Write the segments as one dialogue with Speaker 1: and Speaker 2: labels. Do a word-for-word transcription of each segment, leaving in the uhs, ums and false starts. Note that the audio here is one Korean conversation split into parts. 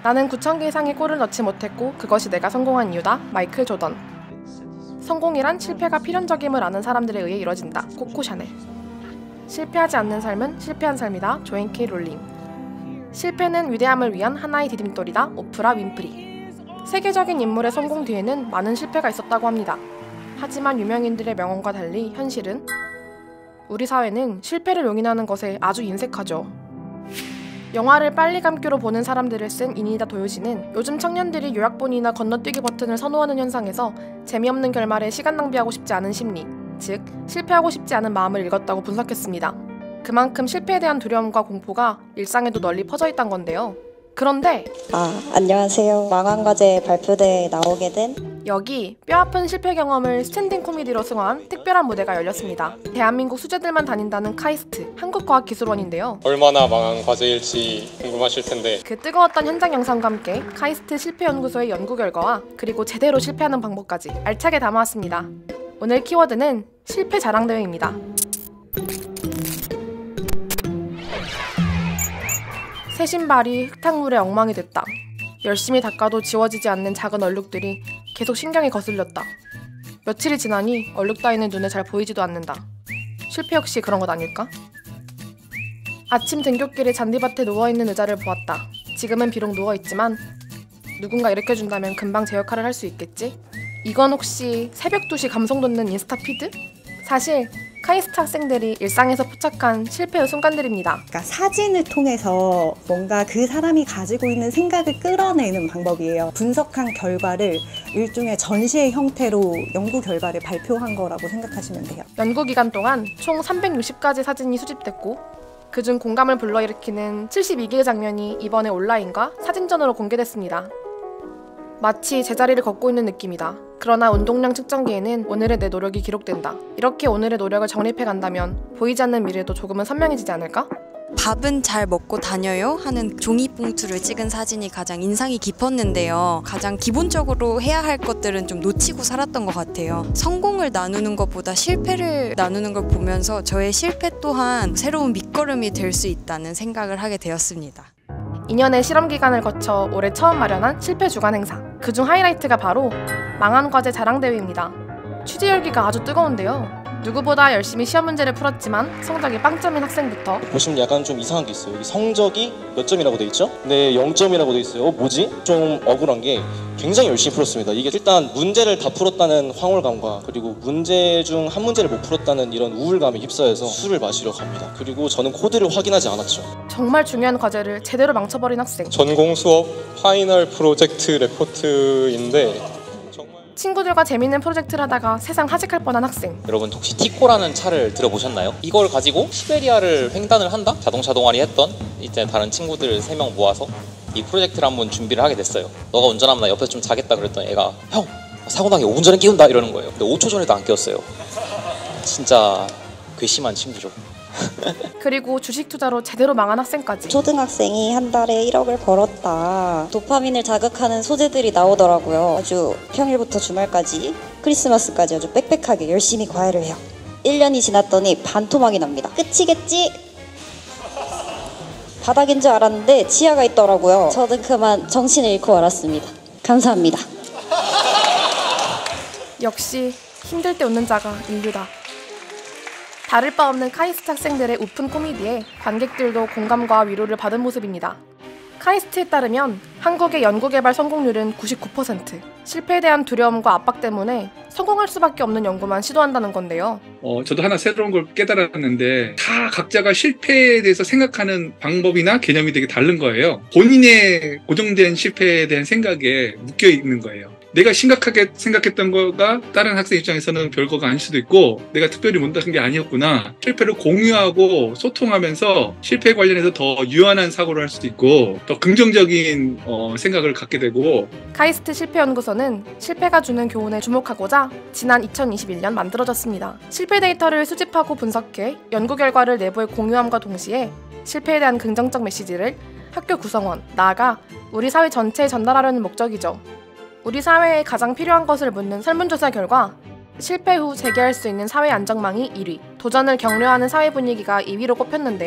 Speaker 1: 나는 구천 개 이상의 골을 넣지 못했고 그것이 내가 성공한 이유다. 마이클 조던. 성공이란 실패가 필연적임을 아는 사람들에 의해 이뤄진다. 코코 샤넬. 실패하지 않는 삶은 실패한 삶이다. 조앤 케이 롤링. 실패는 위대함을 위한 하나의 디딤돌이다. 오프라 윈프리. 세계적인 인물의 성공 뒤에는 많은 실패가 있었다고 합니다. 하지만 유명인들의 명언과 달리 현실은 우리 사회는 실패를 용인하는 것에 아주 인색하죠. 영화를 빨리 감기로 보는 사람들을 쓴 이니다 도요시는 요즘 청년들이 요약본이나 건너뛰기 버튼을 선호하는 현상에서 재미없는 결말에 시간 낭비하고 싶지 않은 심리, 즉 실패하고 싶지 않은 마음을 읽었다고 분석했습니다. 그만큼 실패에 대한 두려움과 공포가 일상에도 널리 퍼져 있단 건데요. 그런데
Speaker 2: 아, 안녕하세요. 망한 과제 발표대에 나오게 된
Speaker 1: 여기 뼈아픈 실패 경험을 스탠딩 코미디로 승화한 특별한 무대가 열렸습니다. 대한민국 수재들만 다닌다는 카이스트 한국과학기술원인데요.
Speaker 3: 얼마나 망한 과제일지 궁금하실 텐데
Speaker 1: 그 뜨거웠던 현장 영상과 함께 카이스트 실패연구소의 연구 결과와 그리고 제대로 실패하는 방법까지 알차게 담아왔습니다. 오늘 키워드는 실패 자랑대회입니다. 새 신발이 흙탕물에 엉망이 됐다. 열심히 닦아도 지워지지 않는 작은 얼룩들이 계속 신경이 거슬렸다. 며칠이 지나니 얼룩 따위는 눈에 잘 보이지도 않는다. 실패 역시 그런 것 아닐까? 아침 등굣길에 잔디밭에 누워있는 의자를 보았다. 지금은 비록 누워있지만 누군가 일으켜준다면 금방 제 역할을 할 수 있겠지? 이건 혹시 새벽 두 시 감성 돋는 인스타 피드? 사실 카이스트 학생들이 일상에서 포착한 실패의 순간들입니다.
Speaker 2: 그러니까 사진을 통해서 뭔가 그 사람이 가지고 있는 생각을 끌어내는 방법이에요. 분석한 결과를 일종의 전시의 형태로 연구 결과를 발표한 거라고 생각하시면 돼요.
Speaker 1: 연구 기간 동안 총 삼백육십 가지 사진이 수집됐고 그중 공감을 불러일으키는 칠십이 개의 장면이 이번에 온라인과 사진전으로 공개됐습니다. 마치 제자리를 걷고 있는 느낌이다. 그러나 운동량 측정기에는 오늘의 내 노력이 기록된다. 이렇게 오늘의 노력을 정립해간다면 보이지 않는 미래도 조금은 선명해지지 않을까?
Speaker 4: 밥은 잘 먹고 다녀요? 하는 종이봉투를 찍은 사진이 가장 인상이 깊었는데요. 가장 기본적으로 해야 할 것들은 좀 놓치고 살았던 것 같아요. 성공을 나누는 것보다 실패를 나누는 걸 보면서 저의 실패 또한 새로운 밑거름이 될 수 있다는 생각을 하게 되었습니다.
Speaker 1: 이 년의 실험 기간을 거쳐 올해 처음 마련한 실패 주간 행사. 그중 하이라이트가 바로 망한 과제 자랑대회입니다. 취재 열기가 아주 뜨거운데요. 누구보다 열심히 시험 문제를 풀었지만 성적이 빵점인 학생부터
Speaker 5: 보시면 약간 좀 이상한 게 있어요. 여기 성적이 몇 점이라고 돼 있죠? 네, 영 점이라고 돼 있어요. 어, 뭐지? 좀 억울한 게 굉장히 열심히 풀었습니다. 이게 일단 문제를 다 풀었다는 황홀감과 그리고 문제 중 한 문제를 못 풀었다는 이런 우울감에 휩싸여서 술을 마시러 갑니다. 그리고 저는 코드를 확인하지 않았죠.
Speaker 1: 정말 중요한 과제를 제대로 망쳐버린 학생.
Speaker 3: 전공 수업 파이널 프로젝트 레포트인데
Speaker 1: 친구들과 재밌는 프로젝트를 하다가 세상 하직할 뻔한 학생.
Speaker 6: 여러분 혹시 티코라는 차를 들어보셨나요? 이걸 가지고 시베리아를 횡단을 한다? 자동차 동아리 했던 이제 다른 친구들 세 명 모아서 이 프로젝트를 한번 준비를 하게 됐어요. 너가 운전하면 나 옆에서 좀 자겠다 그랬더니 애가 형! 사고 나게 오 분 전에 끼운다 이러는 거예요. 근데 오 초 전에도 안 끼웠어요. 진짜 괘씸한 친구죠.
Speaker 1: 그리고 주식 투자로 제대로 망한 학생까지.
Speaker 2: 초등학생이 한 달에 일억을 벌었다. 도파민을 자극하는 소재들이 나오더라고요. 아주 평일부터 주말까지 크리스마스까지 아주 빽빽하게 열심히 과외를 해요. 일 년이 지났더니 반토막이 납니다. 끝이겠지? 바닥인 줄 알았는데 지하가 있더라고요. 저는 그만 정신을 잃고 말았습니다. 감사합니다.
Speaker 1: 역시 힘들 때 웃는 자가 인류다. 다를 바 없는 카이스트 학생들의 우픈 코미디에 관객들도 공감과 위로를 받은 모습입니다. 카이스트에 따르면 한국의 연구개발 성공률은 구십구 퍼센트. 실패에 대한 두려움과 압박 때문에 성공할 수밖에 없는 연구만 시도한다는 건데요.
Speaker 7: 어, 저도 하나 새로운 걸 깨달았는데 다 각자가 실패에 대해서 생각하는 방법이나 개념이 되게 다른 거예요. 본인의 고정된 실패에 대한 생각에 묶여 있는 거예요. 내가 심각하게 생각했던 거가 다른 학생 입장에서는 별거가 아닐 수도 있고 내가 특별히 못한 게 아니었구나. 실패를 공유하고 소통하면서 실패 관련해서 더 유한한 사고를 할 수도 있고 더 긍정적인 어, 생각을 갖게 되고.
Speaker 1: 카이스트 실패연구소는 실패가 주는 교훈에 주목하고자 지난 이천이십일 년 만들어졌습니다. 실패 데이터를 수집하고 분석해 연구 결과를 내부에 공유함과 동시에 실패에 대한 긍정적 메시지를 학교 구성원, 나아가 우리 사회 전체에 전달하려는 목적이죠. 우리 사회에 가장 필요한 것을 묻는 설문조사 결과 실패 후 재개할 수 있는 사회 안정망이 일 위, 도전을 격려하는 사회 분위기가 이 위로 꼽혔는데요.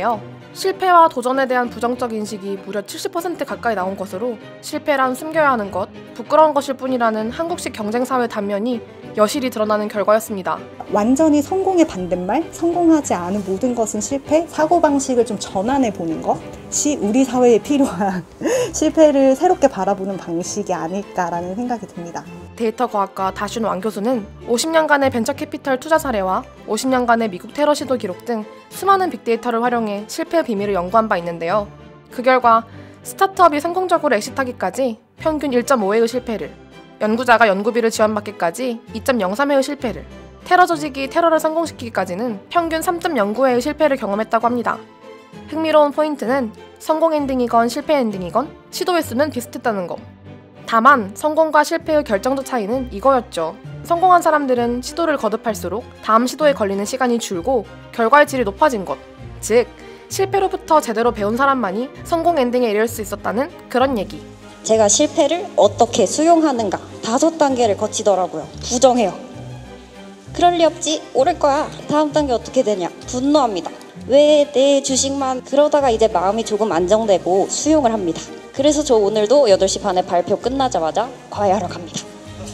Speaker 1: 실패와 도전에 대한 부정적 인식이 무려 칠십 퍼센트 가까이 나온 것으로 실패란 숨겨야 하는 것, 부끄러운 것일 뿐이라는 한국식 경쟁사회 단면이 여실히 드러나는 결과였습니다.
Speaker 8: 완전히 성공의 반대말, 성공하지 않은 모든 것은 실패, 사고방식을 좀 전환해 보는 것이 우리 사회에 필요한 실패를 새롭게 바라보는 방식이 아닐까라는 생각이 듭니다.
Speaker 1: 데이터 과학가 다슌 왕 교수는 오십 년간의 벤처캐피털 투자 사례와 오십 년간의 미국 테러 시도 기록 등 수많은 빅데이터를 활용해 실패의 비밀을 연구한 바 있는데요. 그 결과 스타트업이 성공적으로 엑시트하기까지 평균 일 점 오 회의 실패를, 연구자가 연구비를 지원받기까지 이 점 영삼 회의 실패를, 테러 조직이 테러를 성공시키기까지는 평균 삼 점 영구 회의 실패를 경험했다고 합니다. 흥미로운 포인트는 성공 엔딩이건 실패 엔딩이건 시도 횟수는 비슷했다는 것. 다만 성공과 실패의 결정적 차이는 이거였죠. 성공한 사람들은 시도를 거듭할수록 다음 시도에 걸리는 시간이 줄고 결과의 질이 높아진 것. 즉, 실패로부터 제대로 배운 사람만이 성공 엔딩에 이를 수 있었다는 그런 얘기.
Speaker 2: 제가 실패를 어떻게 수용하는가 다섯 단계를 거치더라고요. 부정해요. 그럴 리 없지, 오를 거야. 다음 단계 어떻게 되냐? 분노합니다. 왜 내 주식만? 그러다가 이제 마음이 조금 안정되고 수용을 합니다. 그래서 저 오늘도 여덟 시 반에 발표 끝나자마자 과외하러 갑니다.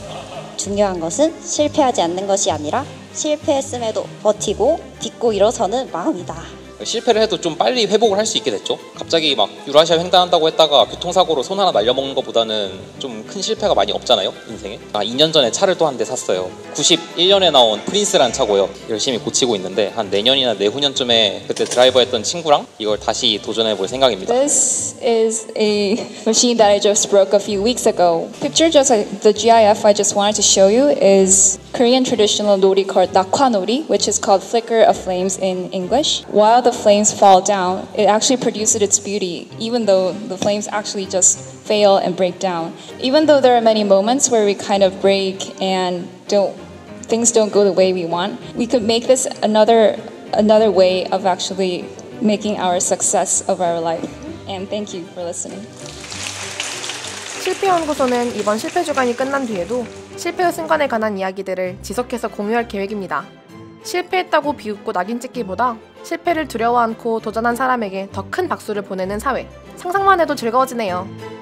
Speaker 2: 중요한 것은 실패하지 않는 것이 아니라 실패했음에도 버티고 딛고 일어서는 마음이다.
Speaker 6: 실패를 해도 좀 빨리 회복을 할 수 있게 됐죠. 갑자기 막 유라시아 횡단한다고 했다가 교통사고로 손 하나 날려먹는 것보다는 좀 큰 실패가 많이 없잖아요, 인생에. 아, 이 년 전에 차를 또 한 대 샀어요. 구십일 년에 나온 프린스라는 차고요. 열심히 고치고 있는데 한 내년이나 내후년쯤에 그때 드라이버 했던 친구랑 이걸 다시 도전해 볼 생각입니다.
Speaker 9: This is a machine that I just broke a few weeks ago. Picture just like the G I F I just wanted to show you is Korean traditional nori called nakwanori, which is called flicker of flames in English. While the flames fall down, it actually produces its beauty, even though the flames actually just fail and break down. Even though there are many moments where we kind of break and don't, things don't go the way we want, we could make this another another way of actually making our success of our life. And thank you for listening.
Speaker 1: 실패연구소는 이번 실패 주간이 끝난 뒤에도 실패의 순간에 관한 이야기들을 지속해서 공유할 계획입니다. 실패했다고 비웃고 낙인 찍기보다 실패를 두려워 않고 도전한 사람에게 더 큰 박수를 보내는 사회. 상상만 해도 즐거워지네요.